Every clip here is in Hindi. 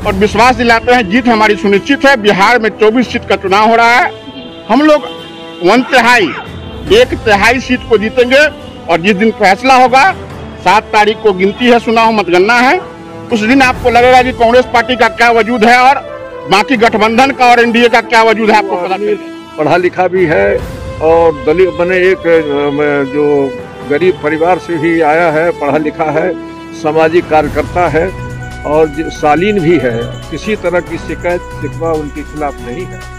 और विश्वास दिलाते हैं जीत हमारी सुनिश्चित है। बिहार में 24 सीट का चुनाव हो रहा है। हम लोग 1/3 सीट को जीतेंगे और जिस दिन फैसला होगा 7 तारीख को गिनती है, चुनाव मतगणना है। उस दिन आपको लगेगा कि कांग्रेस पार्टी का क्या वजूद है और बाकी गठबंधन का और एनडीए का क्या वजूद है, आपको पता चलेगा। पढ़ा लिखा भी है और दलित बने एक जो गरीब परिवार से भी आया है, पढ़ा लिखा है, सामाजिक कार्यकर्ता है और शालीन भी है। किसी तरह की शिकायत शिकवा उनके खिलाफ नहीं है।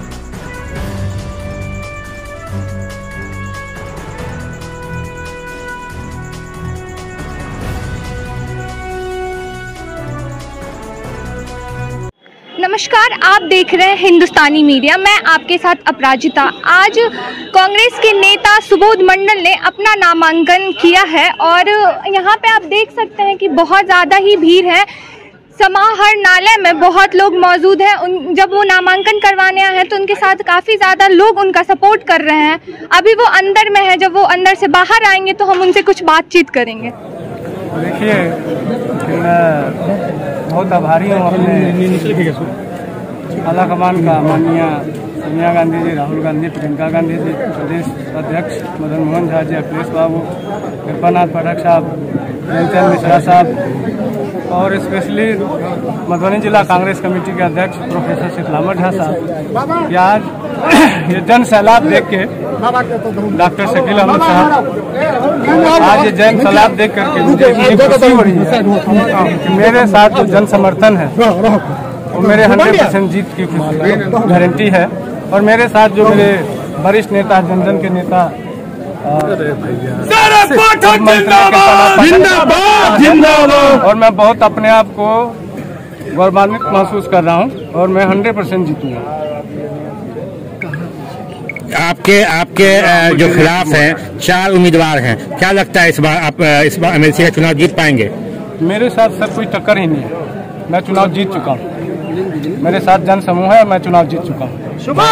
नमस्कार, आप देख रहे हैं हिंदुस्तानी मीडिया। मैं आपके साथ अपराजिता। आज कांग्रेस के नेता सुबोध मंडल ने अपना नामांकन किया है और यहाँ पे आप देख सकते हैं कि बहुत ज़्यादा ही भीड़ है। समाहरणालय में बहुत लोग मौजूद हैं। जब वो नामांकन करवाने आए हैं तो उनके साथ काफ़ी ज़्यादा लोग उनका सपोर्ट कर रहे हैं। अभी वो अंदर में है, जब वो अंदर से बाहर आएंगे तो हम उनसे कुछ बातचीत करेंगे। देखिए, मैं बहुत आभारी हूँ अपने आला कमान का, माननीय सोनिया गांधी जी, राहुल गांधी, प्रियंका गांधी जी, प्रदेश अध्यक्ष मदन मोहन झा जी, अखिलेश बाबू, कृपानाथ पाठक साहब, प्रेमचंद मिश्रा साहब और स्पेशली मधुबनी जिला कांग्रेस कमेटी के अध्यक्ष प्रोफेसर शीतलामठ झा साहब कि आज ये जन सैलाब देख के डॉक्टर शकील अहमद साहब, आज ये जन सैलाब देख करके मुझे खुशी हो रही है कि मेरे साथ जो जन समर्थन है वो मेरे 100% जीत की गारंटी है। और मेरे साथ जो मेरे वरिष्ठ नेता, जन जन के नेता और मैं बहुत अपने आप को गौरवान्वित महसूस कर रहा हूँ और मैं 100% जीतूंगा। आपके जो खिलाफ हैं 4 उम्मीदवार हैं, क्या लगता है इस बार एमएलसी का चुनाव जीत पाएंगे? मेरे साथ सर कोई टक्कर ही नहीं है। मैं चुनाव जीत चुका हूँ, मेरे साथ जन समूह है, मैं चुनाव जीत चुका हूँ।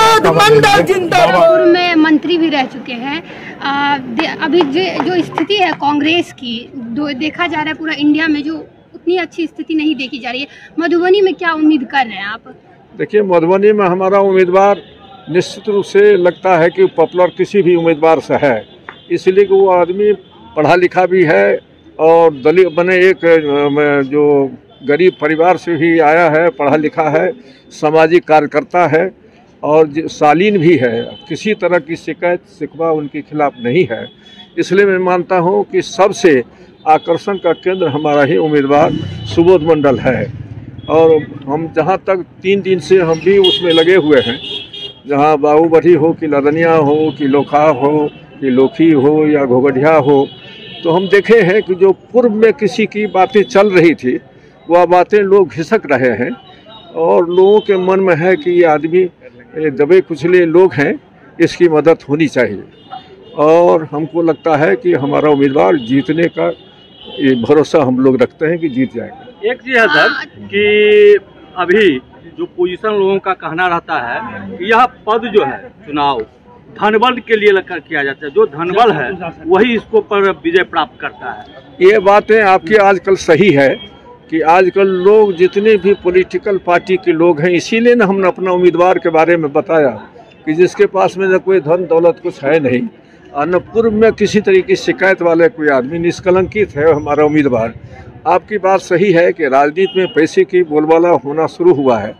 पूर्व में मंत्री भी रह चुके हैं। अभी जो स्थिति है कांग्रेस की, देखा जा रहा है पूरा इंडिया में जो उतनी अच्छी स्थिति नहीं देखी जा रही है। मधुबनी में क्या उम्मीद कर रहे हैं आप? देखिए, मधुबनी में हमारा उम्मीदवार निश्चित रूप से लगता है कि पॉपुलर किसी भी उम्मीदवार से है, इसलिए कि वो आदमी पढ़ा लिखा भी है और दलित बने एक जो गरीब परिवार से भी आया है, पढ़ा लिखा है, सामाजिक कार्यकर्ता है और शालीन भी है। किसी तरह की शिकायत शिकवा उनके खिलाफ नहीं है। इसलिए मैं मानता हूं कि सबसे आकर्षण का केंद्र हमारा ही उम्मीदवार सुबोध मंडल है। और हम जहां तक 3 दिन से हम भी उसमें लगे हुए हैं, जहां बाबूबढ़ी हो कि लदनिया हो कि लोखा हो कि लोखी हो या घोगढ़िया हो, तो हम देखे हैं कि जो पूर्व में किसी की बातें चल रही थी वह बातें लोग घिसक रहे हैं और लोगों के मन में है कि ये आदमी दबे कुचले लोग हैं, इसकी मदद होनी चाहिए। और हमको लगता है कि हमारा उम्मीदवार जीतने का ये भरोसा हम लोग रखते हैं कि जीत जाएगा। एक चीज़ है सर कि अभी जो पोजीशन लोगों का कहना रहता है कि यह पद जो है चुनाव धनबल के लिए किया जाता है, जो धनबल है वही इसको पर विजय प्राप्त करता है। ये बातें आपकी आजकल सही है कि आजकल लोग जितने भी पॉलिटिकल पार्टी के लोग हैं, इसीलिए ना हमने अपना उम्मीदवार के बारे में बताया कि जिसके पास में न कोई धन दौलत कुछ है नहीं और न पूर्व में किसी तरीके की शिकायत वाले कोई आदमी, निष्कलंकित है हमारा उम्मीदवार। आपकी बात सही है कि राजनीति में पैसे की बोलबाला होना शुरू हुआ है,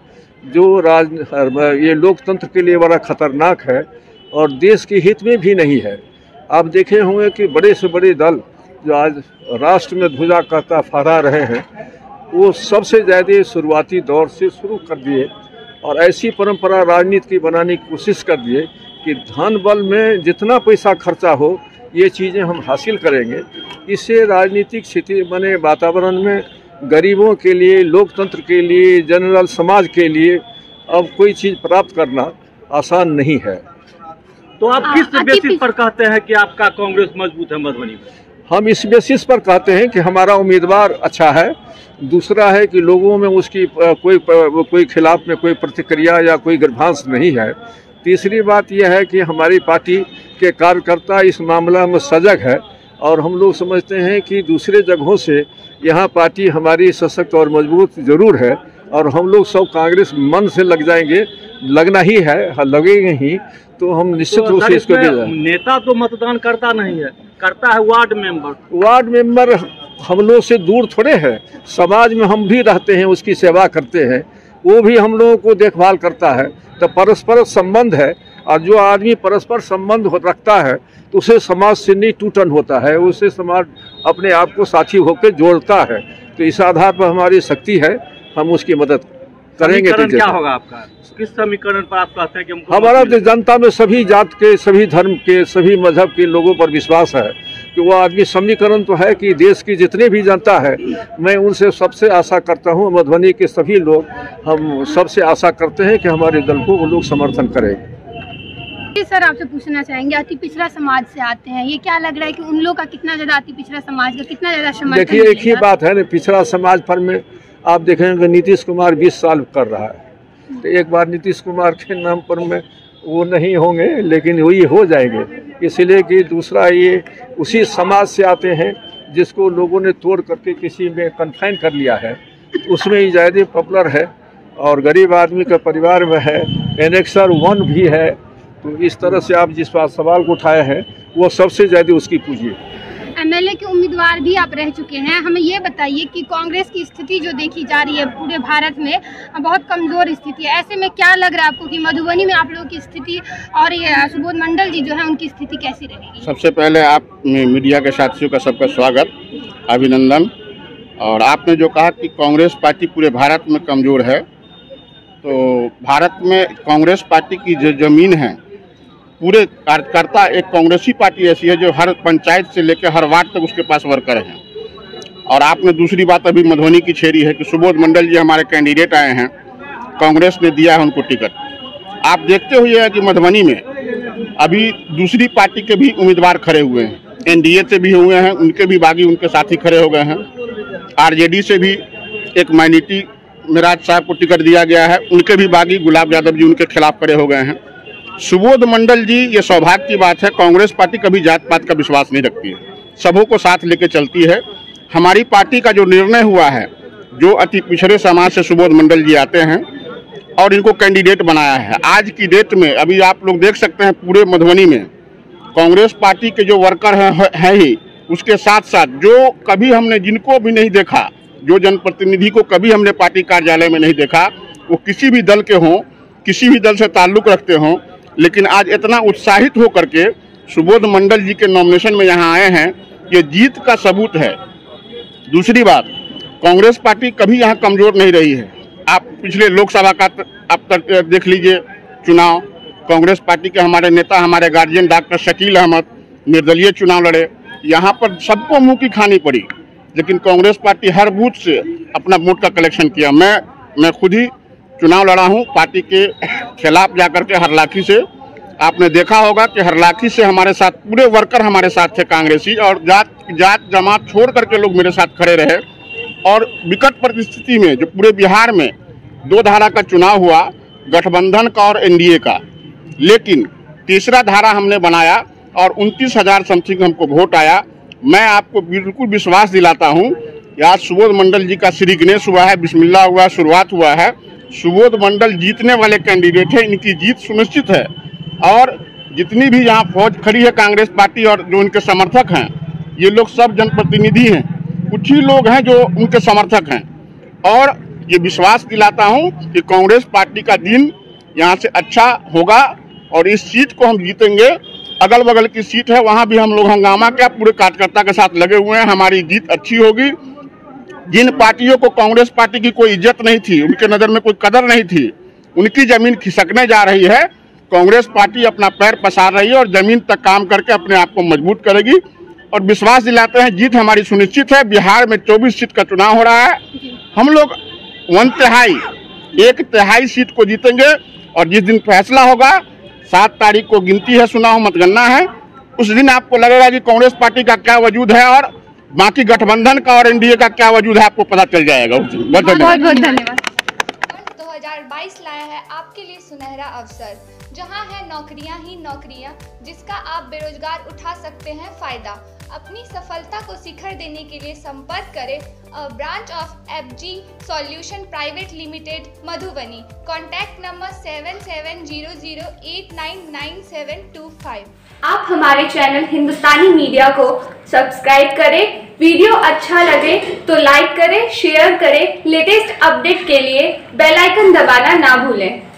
जो ये लोकतंत्र के लिए बड़ा खतरनाक है और देश के हित में भी नहीं है। आप देखे होंगे कि बड़े से बड़े दल जो आज राष्ट्र में ध्वजा कहता फहरा रहे हैं, वो सबसे ज़्यादा शुरुआती दौर से शुरू कर दिए और ऐसी परंपरा राजनीति की बनाने की कोशिश कर दिए कि धन बल में जितना पैसा खर्चा हो ये चीज़ें हम हासिल करेंगे। इससे राजनीतिक स्थिति बने वातावरण में गरीबों के लिए, लोकतंत्र के लिए, जनरल समाज के लिए अब कोई चीज़ प्राप्त करना आसान नहीं है। तो आप किस बेसिस पर कहते हैं कि आपका कांग्रेस मजबूत है मधुबनी में? हम इस बेसिस पर कहते हैं कि हमारा उम्मीदवार अच्छा है। दूसरा है कि लोगों में उसकी कोई खिलाफ में कोई प्रतिक्रिया या कोई गर्भांश नहीं है। तीसरी बात यह है कि हमारी पार्टी के कार्यकर्ता इस मामला में सजग है और हम लोग समझते हैं कि दूसरे जगहों से यहाँ पार्टी हमारी सशक्त और मजबूत ज़रूर है और हम लोग सब कांग्रेस मन से लग जाएंगे, लगना ही है, लगेंगे ही, तो हम निश्चित रूप से इसको नेता तो मतदान करता नहीं है, करता है वार्ड मेंबर। वार्ड मेंबर हम लोग से दूर थोड़े है, समाज में हम भी रहते हैं, उसकी सेवा करते हैं, वो भी हम लोगों को देखभाल करता है। तो परस्पर संबंध है, और जो आदमी परस्पर संबंध रखता है तो उसे समाज से नहीं टूटन होता है, उसे समाज अपने आप को साथी होकर जोड़ता है। तो इस आधार पर हमारी शक्ति है, हम उसकी मदद करेंगे। तो क्या होगा आपका, किस समीकरण पर आप कहते हैं कि हमारा जनता में सभी जात के, सभी धर्म के, सभी मजहब के लोगों पर विश्वास है कि वो आदमी, समीकरण तो है कि देश की जितनी भी जनता है, मैं उनसे सबसे आशा करता हूँ, मधुबनी के सभी लोग हम सबसे आशा करते हैं कि हमारे दल को वो लोग समर्थन करें। सर आपसे पूछना चाहेंगे, अति पिछड़ा समाज से आते हैं, ये क्या लग रहा है कि उन लोग का कितना ज्यादा, अति पिछड़ा समाज का कितना ज्यादा समर्थन? देखिए, एक ही बात है ना, पिछड़ा समाज पर में आप देखेंगे नीतीश कुमार 20 साल कर रहा है, तो एक बार नीतीश कुमार के नाम पर में वो नहीं होंगे, लेकिन वही हो जाएंगे। इसलिए कि दूसरा, ये उसी समाज से आते हैं जिसको लोगों ने तोड़ करके किसी में कन्फाइन कर लिया है, उसमें ही ज़्यादा पॉपुलर है, और गरीब आदमी के परिवार में है, एनेक्सर 1 भी है। तो इस तरह से आप जिस बात सवाल को उठाए हैं, वो सबसे ज़्यादा उसकी पूंजी है। एमएलए के उम्मीदवार भी आप रह चुके हैं, हमें ये बताइए कि कांग्रेस की स्थिति जो देखी जा रही है पूरे भारत में, बहुत कमजोर स्थिति है। ऐसे में क्या लग रहा है आपको कि मधुबनी में आप लोगों की स्थिति और ये सुबोध मंडल जी जो है उनकी स्थिति कैसी रहेगी? सबसे पहले आप मीडिया के साथियों का सबका स्वागत, अभिनंदन। और आपने जो कहा कि कांग्रेस पार्टी पूरे भारत में कमजोर है, तो भारत में कांग्रेस पार्टी की जो जमीन है, पूरे कार्यकर्ता, एक कांग्रेसी पार्टी ऐसी है जो हर पंचायत से लेकर हर वार्ड तक उसके पास वर्कर हैं। और आपने दूसरी बात अभी मधुबनी की छेड़ी है कि सुबोध मंडल जी हमारे कैंडिडेट आए हैं, कांग्रेस ने दिया है उनको टिकट। आप देखते हुए हैं कि मधुबनी में अभी दूसरी पार्टी के भी उम्मीदवार खड़े हुए हैं, एनडीए से भी हुए हैं, उनके भी बागी उनके साथी खड़े हो गए हैं। आरजेडी से भी एक माइनॉरिटी मिराज साहब को टिकट दिया गया है, उनके भी बागी गुलाब यादव जी उनके खिलाफ खड़े हो गए हैं। सुबोध मंडल जी, ये सौभाग्य की बात है, कांग्रेस पार्टी कभी जात पात का विश्वास नहीं रखती है, सबों को साथ लेके चलती है। हमारी पार्टी का जो निर्णय हुआ है, जो अति पिछड़े समाज से सुबोध मंडल जी आते हैं और इनको कैंडिडेट बनाया है। आज की डेट में अभी आप लोग देख सकते हैं पूरे मधुबनी में कांग्रेस पार्टी के जो वर्कर हैं ही, उसके साथ साथ जो कभी हमने जिनको भी नहीं देखा, जो जनप्रतिनिधि को कभी हमने पार्टी कार्यालय में नहीं देखा, वो किसी भी दल के हों, किसी भी दल से ताल्लुक़ रखते हों, लेकिन आज इतना उत्साहित हो करके सुबोध मंडल जी के नॉमिनेशन में यहाँ आए हैं, ये जीत का सबूत है। दूसरी बात, कांग्रेस पार्टी कभी यहाँ कमज़ोर नहीं रही है। आप पिछले लोकसभा का अब तक देख लीजिए चुनाव, कांग्रेस पार्टी के हमारे नेता, हमारे गार्जियन डॉक्टर शकील अहमद निर्दलीय चुनाव लड़े, यहाँ पर सबको मुँह की खानी पड़ी, लेकिन कांग्रेस पार्टी हर बूथ से अपना वोट का कलेक्शन किया। मैं खुद ही चुनाव लड़ा हूं पार्टी के खिलाफ जाकर के हरलाखी से। आपने देखा होगा कि हरलाखी से हमारे साथ पूरे वर्कर हमारे साथ थे कांग्रेसी, और जात जमात छोड़ करके लोग मेरे साथ खड़े रहे। और विकट परिस्थिति में जो पूरे बिहार में 2 धारा का चुनाव हुआ, गठबंधन का और एनडीए का, लेकिन तीसरा धारा हमने बनाया और 29,000 समथिंग हमको वोट आया। मैं आपको बिल्कुल विश्वास दिलाता हूँ कि आज सुबोध मंडल जी का श्री गणेश हुआ है, बिस्मिल्लाह हुआ, शुरुआत हुआ है। सुबोध मंडल जीतने वाले कैंडिडेट है, इनकी जीत सुनिश्चित है। और जितनी भी यहाँ फौज खड़ी है कांग्रेस पार्टी और जो उनके समर्थक हैं, ये लोग सब जनप्रतिनिधि हैं, कुछ ही लोग हैं जो उनके समर्थक हैं। और ये विश्वास दिलाता हूँ कि कांग्रेस पार्टी का दिन यहाँ से अच्छा होगा और इस सीट को हम जीतेंगे। अगल बगल की सीट है, वहाँ भी हम लोग हंगामा क्या पूरे कार्यकर्ता के साथ लगे हुए हैं, हमारी जीत अच्छी होगी। जिन पार्टियों को कांग्रेस पार्टी की कोई इज्जत नहीं थी, उनके नज़र में कोई कदर नहीं थी, उनकी जमीन खिसकने जा रही है। कांग्रेस पार्टी अपना पैर पसार रही है और जमीन तक काम करके अपने आप को मजबूत करेगी। और विश्वास दिलाते हैं जीत हमारी सुनिश्चित है। बिहार में 24 सीट का चुनाव हो रहा है, हम लोग 1/3 सीट को जीतेंगे। और जिस दिन फैसला होगा, 7 तारीख को गिनती है, चुनाव मतगणना है, उस दिन आपको लगेगा कि कांग्रेस पार्टी का क्या वजूद है और बाकी गठबंधन का और एनडीए का क्या वजूद है, आपको पता चल जाएगा। बहुत बहुत धन्यवाद। 2022 लाया है आपके लिए सुनहरा अवसर, जहां है नौकरियां ही नौकरियां, जिसका आप बेरोजगार उठा सकते हैं फायदा। अपनी सफलता को शिखर देने के लिए संपर्क करें branch of FG solution private limited Madhubani. Contact number 7700899725। आप हमारे चैनल हिंदुस्तानी मीडिया को सब्सक्राइब करें। वीडियो अच्छा लगे तो लाइक करें, शेयर करें। लेटेस्ट अपडेट के लिए बेल आइकन दबाना ना भूलें।